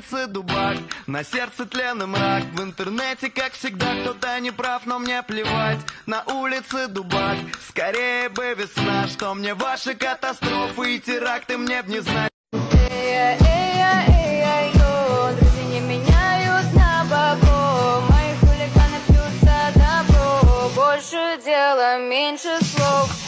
улице дубак, на сердце тлен и мрак. В интернете, как всегда, кто-то не прав, но мне плевать. На улице дубак, скорее бы весна. Что мне ваши катастрофы и теракты, мне б не знать. Друзья не меняют на бобо, мои хулиганы пьют за добро. Больше дела, меньше слов.